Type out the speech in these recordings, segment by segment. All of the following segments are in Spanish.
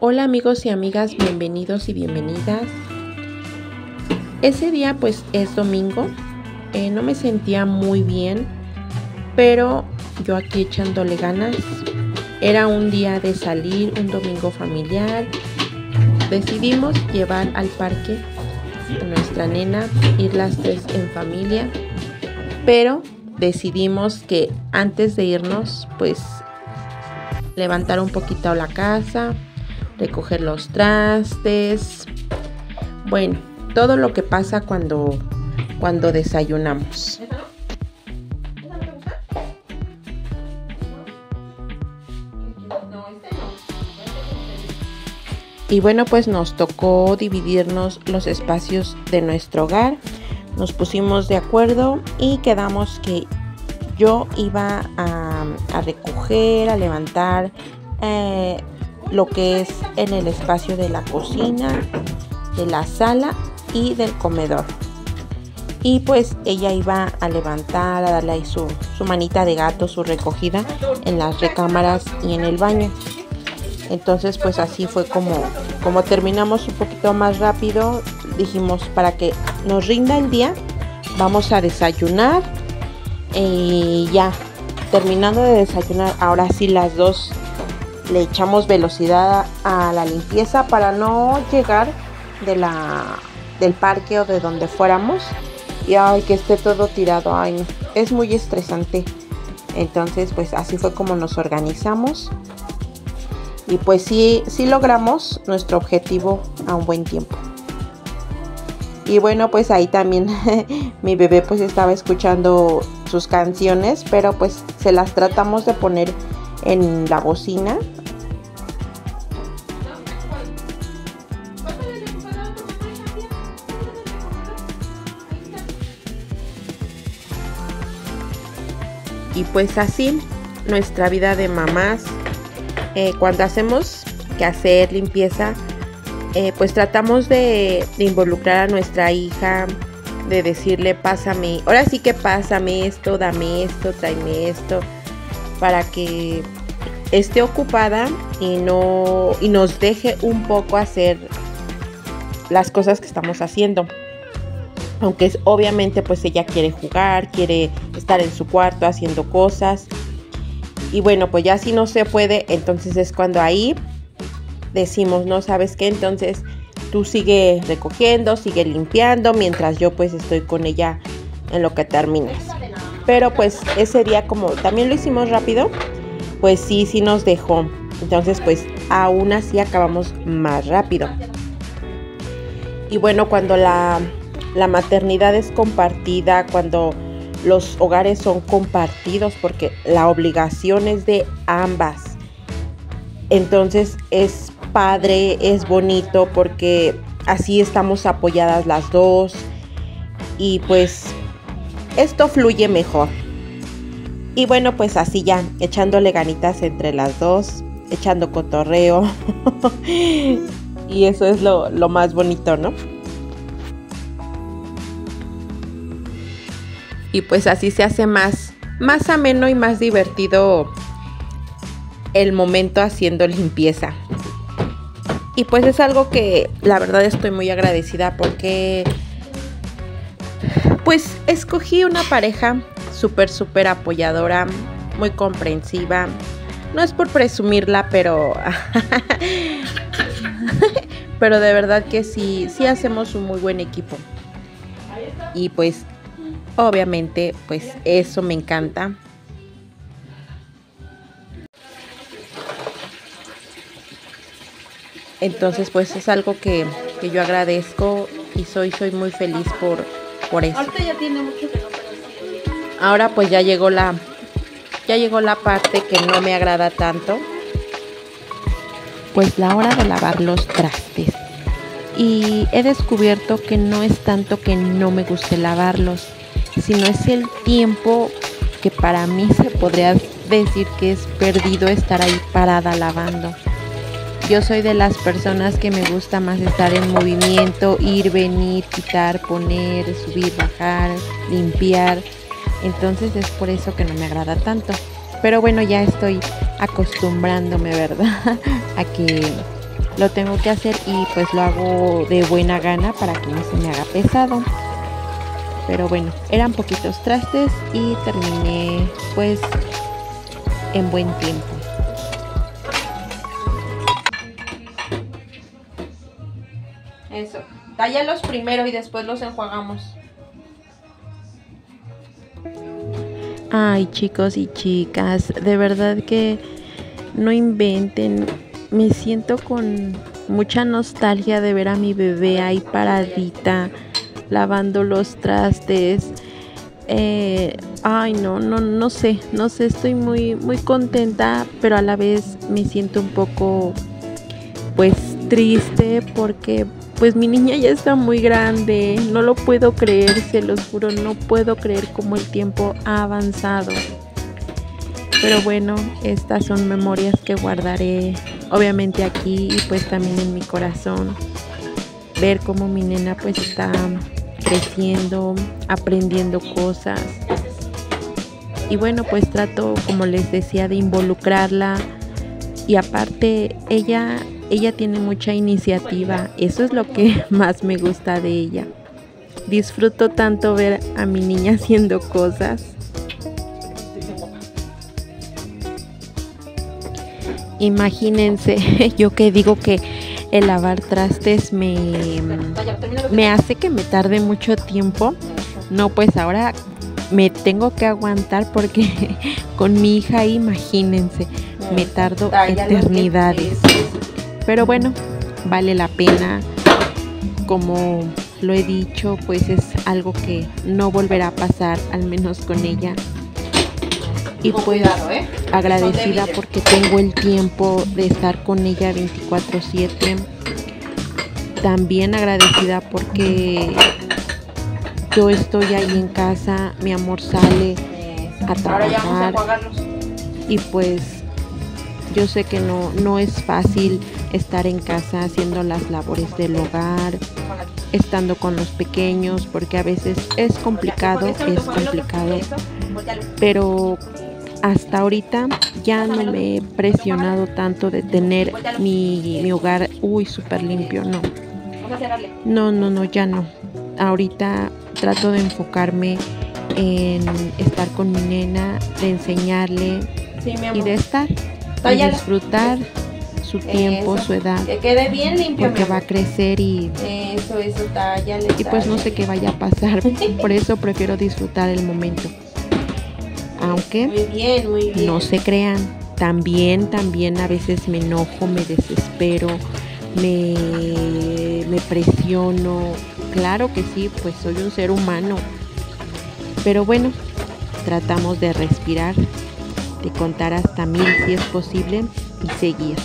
Hola amigos y amigas, bienvenidos y bienvenidas. Ese día pues es domingo, no me sentía muy bien, pero yo aquí echándole ganas. Era un día de salir, un domingo familiar. Decidimos llevar al parque a nuestra nena, ir las tres en familia, pero decidimos que antes de irnos pues levantar un poquito la casa, recoger los trastes, bueno, todo lo que pasa cuando desayunamos. Y bueno, pues nos tocó dividirnos los espacios de nuestro hogar. Nos pusimos de acuerdo y quedamos que yo iba a recoger, a levantar lo que es en el espacio de la cocina, de la sala y del comedor. Y pues ella iba a levantar, a darle ahí su manita de gato, su recogida en las recámaras y en el baño. Entonces pues así fue como terminamos un poquito más rápido. Dijimos, para que nos rinda el día, vamos a desayunar. Y ya, terminando de desayunar, ahora sí las dos le echamos velocidad a la limpieza para no llegar del parque o de donde fuéramos y que esté todo tirado. Ay, no, es muy estresante. Entonces pues así fue como nos organizamos y pues sí logramos nuestro objetivo a un buen tiempo. Y bueno, pues ahí también mi bebé pues estaba escuchando sus canciones, pero pues se las tratamos de poner en la bocina. Y pues así nuestra vida de mamás, cuando hacemos que hacer limpieza, pues tratamos de involucrar a nuestra hija, de decirle pásame, ahora sí que pásame esto, dame esto, tráeme esto, para que esté ocupada y nos deje un poco hacer las cosas que estamos haciendo. Aunque obviamente pues ella quiere jugar, quiere estar en su cuarto haciendo cosas. Y bueno, pues ya si no se puede, entonces es cuando ahí decimos, no, ¿sabes qué? Entonces tú sigue recogiendo, sigue limpiando, mientras yo pues estoy con ella en lo que terminas. Pero pues ese día, como también lo hicimos rápido, pues sí nos dejó. Entonces pues aún así acabamos más rápido. Y bueno, cuando la maternidad es compartida, cuando los hogares son compartidos, porque la obligación es de ambas, entonces es padre, es bonito, porque así estamos apoyadas las dos y pues esto fluye mejor. Y bueno, pues así ya, echándole ganitas entre las dos, echando cotorreo y eso es lo más bonito, ¿no? Y pues así se hace más ameno y más divertido el momento haciendo limpieza. Y pues es algo que la verdad estoy muy agradecida, porque pues escogí una pareja súper apoyadora, muy comprensiva. No es por presumirla, pero pero de verdad que sí hacemos un muy buen equipo. Y pues obviamente pues eso me encanta. Entonces pues es algo que yo agradezco y soy muy feliz por eso. Ahora pues ya llegó la parte que no me agrada tanto, pues la hora de lavar los trastes. Y he descubierto que no es tanto que no me guste lavarlos, sino es el tiempo que para mí se podría decir que es perdido estar ahí parada lavando. Yo soy de las personas que me gusta más estar en movimiento, ir, venir, quitar, poner, subir, bajar, limpiar. Entonces es por eso que no me agrada tanto. Pero bueno, ya estoy acostumbrándome, ¿verdad? a lo tengo que hacer y pues lo hago de buena gana para que no se me haga pesado. Pero bueno, eran poquitos trastes y terminé pues en buen tiempo. Eso, tállalos primero y después los enjuagamos. Ay, chicos y chicas, de verdad que no inventen. Me siento con mucha nostalgia de ver a mi bebé ahí paradita, lavando los trastes. Ay, no sé, estoy muy contenta, pero a la vez me siento un poco, pues, triste porque, pues, mi niña ya está muy grande. No lo puedo creer, se los juro, no puedo creer cómo el tiempo ha avanzado. Pero bueno, estas son memorias que guardaré, obviamente aquí y pues también en mi corazón. Ver cómo mi nena pues está creciendo, aprendiendo cosas. Y bueno, pues trato, como les decía, de involucrarla. Y aparte, ella tiene mucha iniciativa. Eso es lo que más me gusta de ella. Disfruto tanto ver a mi niña haciendo cosas. Imagínense, yo que digo que el lavar trastes me hace que me tarde mucho tiempo. No, pues ahora me tengo que aguantar porque con mi hija, imagínense, me tardo eternidades. Pero bueno, vale la pena. Como lo he dicho, pues es algo que no volverá a pasar, al menos con ella. Y pues agradecida porque tengo el tiempo de estar con ella 24/7. También agradecida porque yo estoy ahí en casa, mi amor sale a trabajar y pues yo sé que no es fácil estar en casa haciendo las labores del hogar, estando con los pequeños, porque a veces es complicado, pero hasta ahorita ya no me he presionado tanto de tener mi hogar súper limpio, no, ya no. Ahorita trato de enfocarme en estar con mi nena, de enseñarle y de estar y disfrutar su tiempo, su edad, que quede bien limpio, porque va a crecer y pues no sé qué vaya a pasar. Por eso prefiero disfrutar el momento. Aunque muy bien. No se crean, también a veces me enojo, me desespero, me presiono. Claro que sí, pues soy un ser humano. Pero bueno, tratamos de respirar, de contar hasta 1000 si es posible y seguir.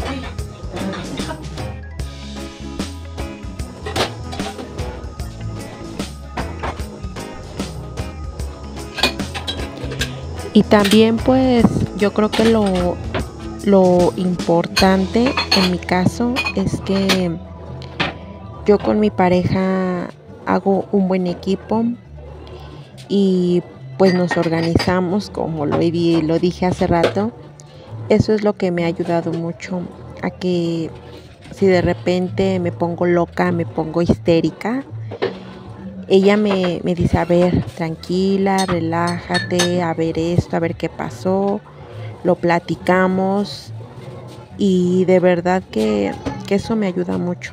Y también pues yo creo que lo importante en mi caso es que yo con mi pareja hago un buen equipo y pues nos organizamos, como lo dije hace rato. Eso es lo que me ha ayudado mucho a que si de repente me pongo loca, me pongo histérica, ella me dice, a ver, tranquila, relájate, a ver esto, a ver qué pasó, lo platicamos y de verdad que eso me ayuda mucho.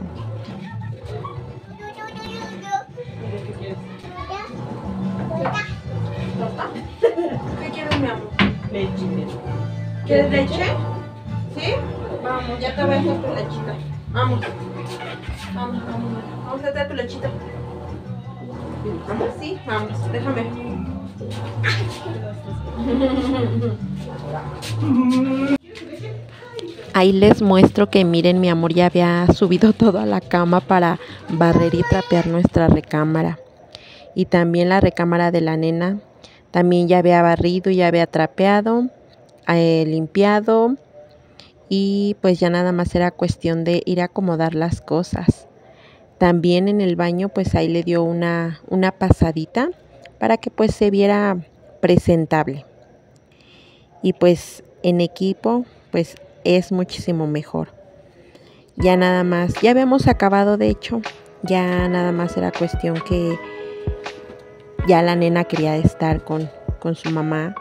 ¿Qué quieres, mi amor? Leche. ¿Quieres leche? ¿Sí? Vamos, ya te voy a hacer tu lechita. Vamos a hacer tu lechita. Vamos, sí, vamos, déjame. Ahí les muestro que miren, mi amor ya había subido todo a la cama para barrer y trapear nuestra recámara. Y también la recámara de la nena. También ya había barrido, ya había trapeado, limpiado. Y pues ya nada más era cuestión de ir a acomodar las cosas. También en el baño pues ahí le dio una pasadita para que pues se viera presentable. Y pues en equipo pues es muchísimo mejor. ya nada más, ya habíamos acabado de hecho, ya nada más era cuestión que ya la nena quería estar con su mamá,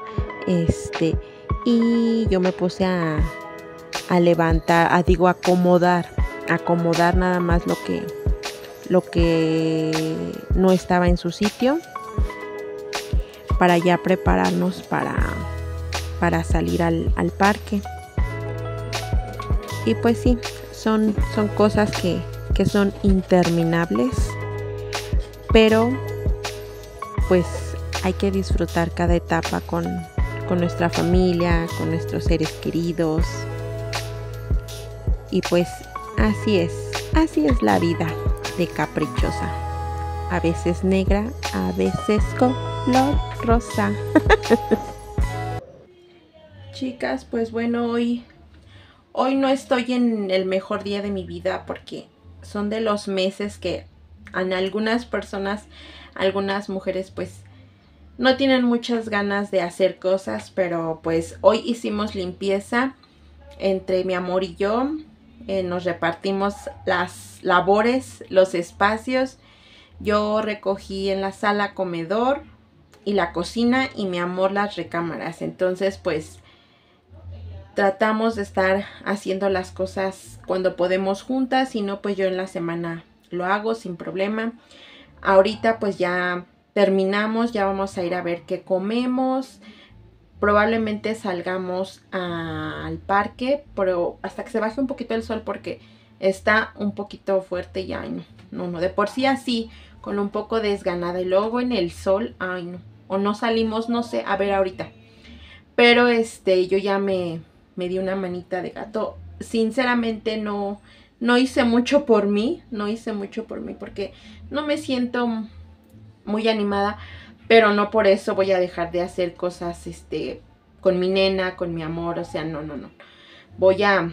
y yo me puse a levantar, acomodar nada más lo que no estaba en su sitio para ya prepararnos para salir al parque. Y pues sí, son cosas que son interminables, pero pues hay que disfrutar cada etapa con nuestra familia, con nuestros seres queridos. Y pues así es la vida de caprichosa. A veces negra, a veces color rosa. Chicas, pues bueno, hoy no estoy en el mejor día de mi vida porque son de los meses que en algunas personas, algunas mujeres pues no tienen muchas ganas de hacer cosas, pero pues hoy hicimos limpieza entre mi amor y yo. Nos repartimos las labores, los espacios. Yo recogí en la sala comedor y la cocina y mi amor las recámaras. Entonces pues tratamos de estar haciendo las cosas cuando podemos juntas, si no pues yo en la semana lo hago sin problema. Ahorita pues ya terminamos, ya vamos a ir a ver qué comemos. Probablemente salgamos al parque, pero hasta que se baje un poquito el sol porque está un poquito fuerte ya. Ay, no, de por sí así, con un poco desganada y luego en el sol, ay no. O no salimos, no sé, a ver ahorita. Pero yo ya me di una manita de gato. Sinceramente no hice mucho por mí, porque no me siento muy animada. Pero no por eso voy a dejar de hacer cosas con mi nena, con mi amor. O sea, no. Voy a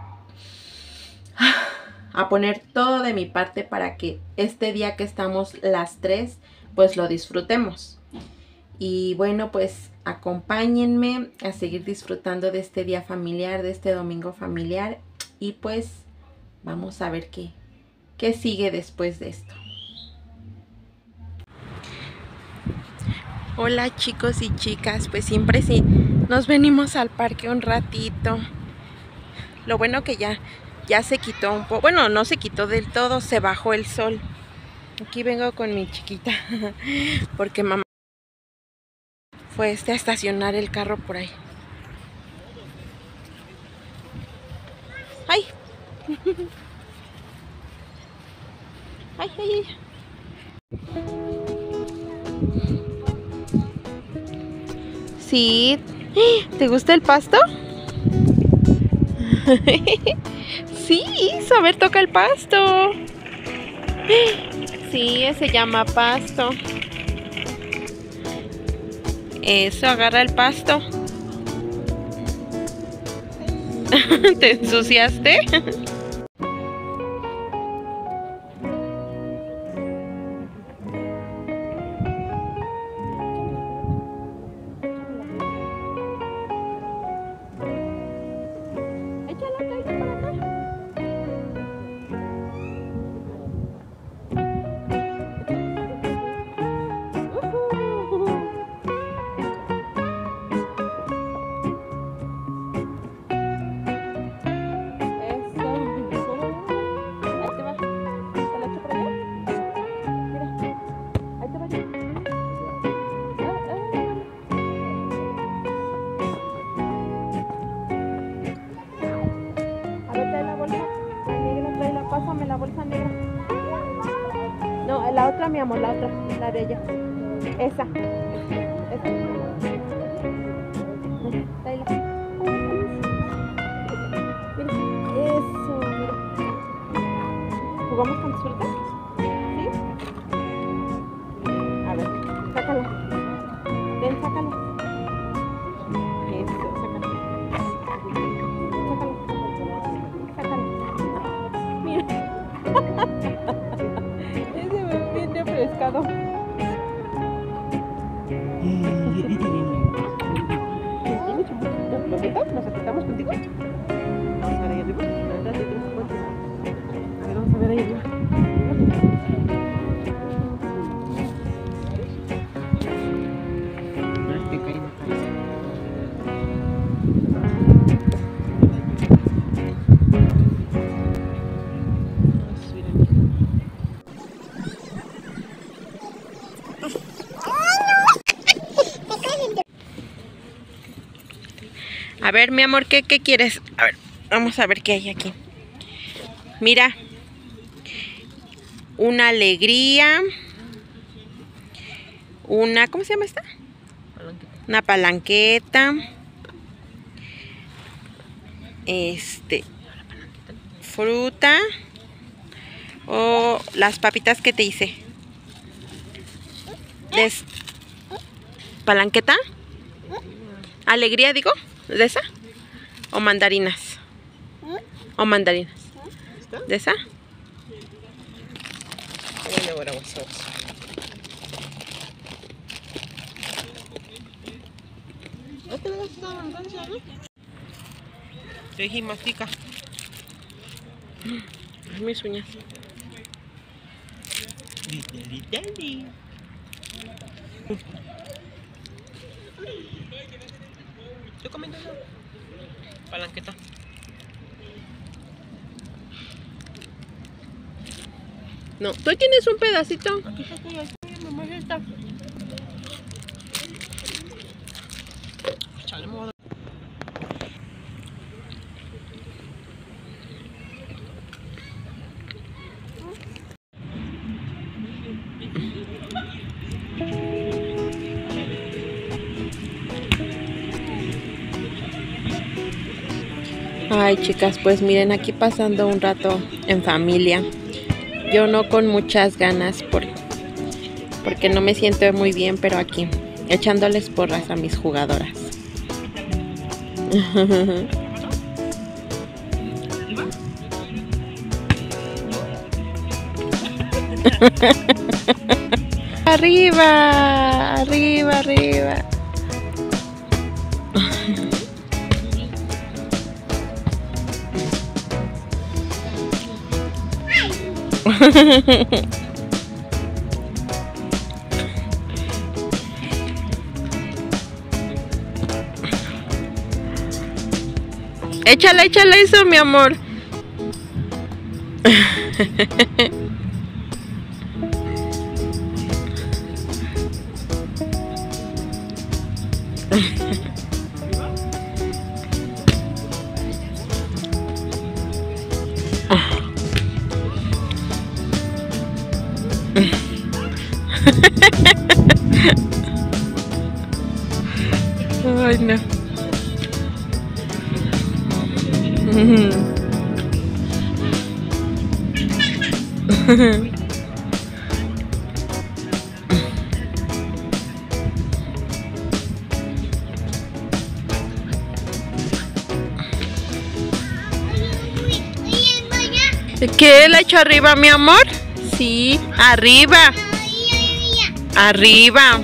poner todo de mi parte para que este día que estamos las tres, pues lo disfrutemos. Y bueno, pues acompáñenme a seguir disfrutando de este día familiar, de este domingo familiar. Y pues vamos a ver qué sigue después de esto. Hola chicos y chicas, pues siempre sí nos venimos al parque un ratito. Lo bueno que ya se quitó un poco, bueno, no se quitó del todo, se bajó el sol. Aquí vengo con mi chiquita porque mamá fue a estacionar el carro por ahí. ¡Ay! ¡Ay, ay, ay! Sí, ¿te gusta el pasto? Sí, a ver, toca el pasto. Sí, se llama pasto. Eso, agarra el pasto. ¿Te ensuciaste? Pásame la bolsa negra. No, la otra, mi amor, la otra, la de ella. Esa. Tráela. Mira, eso, mira. ¿Jugamos con suerte? ¿Sí? A ver, sácalo. Ven, sácalo. Eso, sácalo. Sácalo. Mira. Ese me bien refrescado. ¿Nos apretamos contigo? Vamos para allá arriba. arriba. A ver, mi amor, ¿qué quieres? A ver, vamos a ver qué hay aquí. Mira. Una alegría. Una, ¿cómo se llama esta? Palanqueta. Una palanqueta. Fruta. O las papitas que te hice. ¿Palanqueta? ¿Alegría, digo? ¿De esa? ¿O mandarinas? ¿O mandarinas? ¿De esa? Sí, mastica. Mis uñas. Estoy comiendo palanqueta. No, tú tienes un pedacito. Aquí está, mamá, está. Chale, me voy a dar. Ay, chicas, pues miren, aquí pasando un rato en familia. Yo no con muchas ganas porque no me siento muy bien, pero aquí echándoles porras a mis jugadoras. Arriba, arriba, arriba. Échale, échale eso, mi amor. Ay, no. ¿Qué la echo arriba, mi amor? Sí, arriba. Arriba.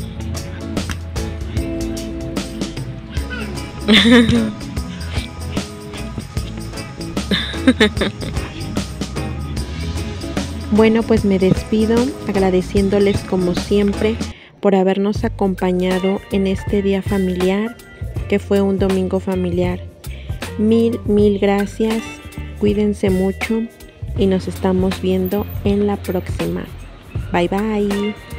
Bueno, pues me despido agradeciéndoles como siempre por habernos acompañado en este día familiar, que fue un domingo familiar. Mil gracias, cuídense mucho y nos estamos viendo en la próxima. Bye bye.